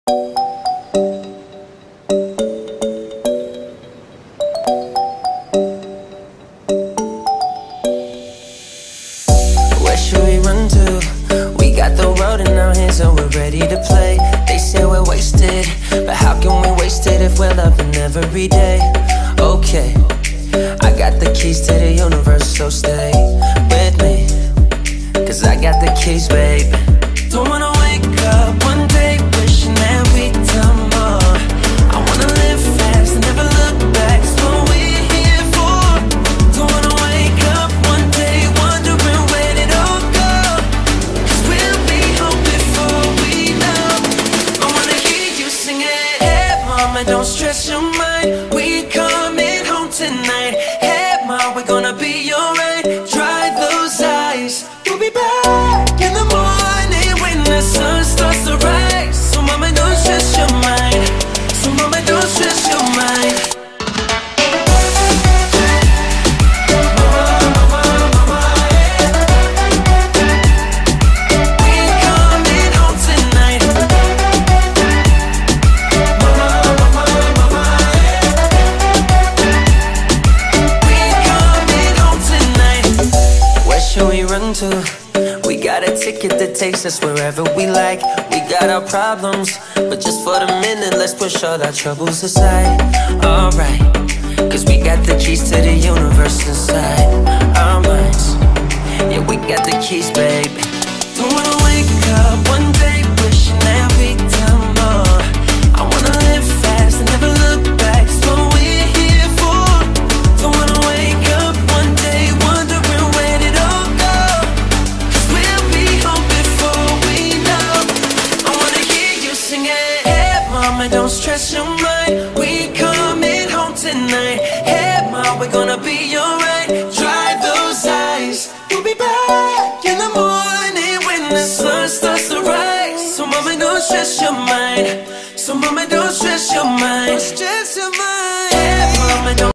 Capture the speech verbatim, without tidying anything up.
Where should we run to? We got the road in our hands and we're ready to play. They say we're wasted, but how can we waste it if we're loving every day? Okay, I got the keys to the universe, so stay with me, cause I got the keys, babe. Don't wanna wake up one day wishing that we'd done more. I wanna live fast and never look back, it's what we're here for. Don't wanna wake up one day wondering where it all go, cause we'll be home before we know. I wanna hear you sing it. Hey mama, don't stress your mind, we coming home tonight. Hey mama, we're gonna be alright. Dry those eyes, we'll be back in the morning when the sun starts to rise. So mama, don't stress your mind, so mama, don't stress your mind. We got a ticket that takes us wherever we like. We got our problems, but just for the minute, let's push all our troubles aside. Alright, cause we got the keys to the universe inside our minds. Yeah, we got the keys, babe. Don't wanna wake up one day wishing that we'd done more. I wanna live fast and never look back, it's what we're here for. Don't wanna wake up one day wondering where it all go, cause we'll be home before we know. I wanna hear you sing it. Hey mama, don't stress your mind, we coming home tonight. Hey mama, we're gonna be alright. Dry those eyes, we'll be back in the morning when the sun starts to rise. So mama, don't stress your mind, so mama, don't stress your mind. Don't stress your mind. Hey mama, don't